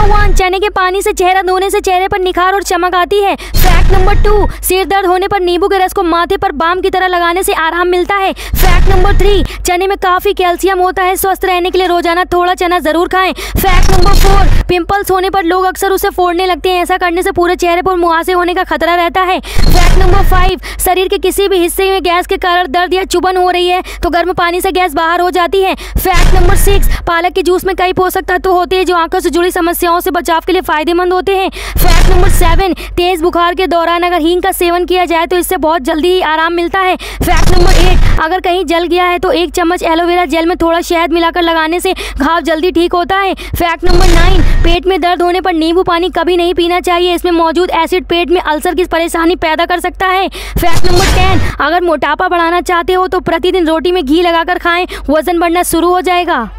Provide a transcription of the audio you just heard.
Number 1, चने के पानी से चेहरा धोने से चेहरे पर निखार और चमक आती है। फैक्ट नंबर 2, सिर दर्द होने पर नींबू के रस को माथे पर बाम की तरह लगाने से आराम मिलता है। फैक्ट नंबर 3, चने में काफी कैल्शियम होता है। स्वस्थ रहने के लिए रोजाना थोड़ा चना जरूर खाएं। फैक्ट नंबर 4, पिंपल्स होने पर लोग अक्सर उसे फोड़ने लगते हैं। ऐसा करने से पूरे चेहरे पर मुहासे होने का खतरा रहता है। फैक्ट नंबर 5, शरीर के किसी भी हिस्से में गैस के कारण दर्द या चुभन हो रही है तो गर्म पानी से गैस बाहर हो जाती है। फैक्ट नंबर 6, पालक के जूस में कई पोषक तत्व होते हैं जो आंखों से जुड़ी समस्याओं से बचाव के लिए फायदेमंद होते हैं। फैक्ट नंबर 7, तेज बुखार के दौरान अगर हींग का सेवन किया जाए तो इससे बहुत जल्दी ही आराम मिलता है। फैक्ट नंबर 8, अगर कहीं जल गया है तो 1 चम्मच एलोवेरा जेल में थोड़ा शहद मिलाकर लगाने से घाव जल्दी ठीक होता है। फैक्ट नंबर 9, पेट में दर्द होने पर नींबू पानी कभी नहीं पीना चाहिए। इसमें मौजूद एसिड पेट में अल्सर की परेशानी पैदा कर सकता है। फैक्ट नंबर 10, अगर मोटापा बढ़ाना चाहते हो तो प्रतिदिन रोटी में घी लगाकर खाएं, वजन बढ़ना शुरू हो जाएगा।